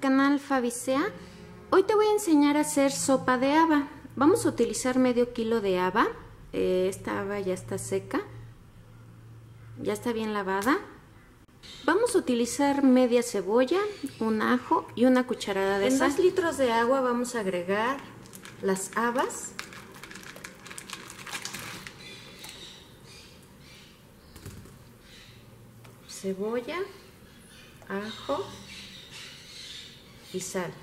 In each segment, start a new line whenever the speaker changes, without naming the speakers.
canal Fabicea. Hoy te voy a enseñar a hacer sopa de haba. Vamos a utilizar medio kilo de haba. Esta haba ya está seca, ya está bien lavada. Vamos a utilizar media cebolla, un ajo y una cucharada de sal. En 2 litros de agua vamos a agregar las habas. Cebolla, ajo y sal.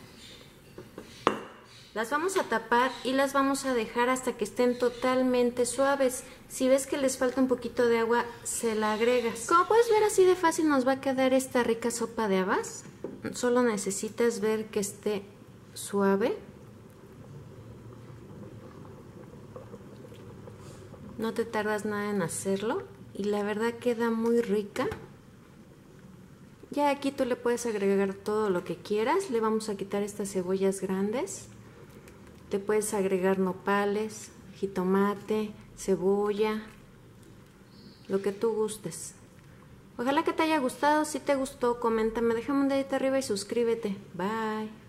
Las vamos a tapar y las vamos a dejar hasta que estén totalmente suaves. Si ves que les falta un poquito de agua, se la agregas. Como puedes ver, así de fácil nos va a quedar esta rica sopa de habas. Solo necesitas ver que esté suave. No te tardas nada en hacerlo y la verdad queda muy rica. Ya aquí tú le puedes agregar todo lo que quieras. Le vamos a quitar estas cebollas grandes. Le puedes agregar nopales, jitomate, cebolla, lo que tú gustes. Ojalá que te haya gustado. Si te gustó, coméntame, déjame un dedito arriba y suscríbete. Bye.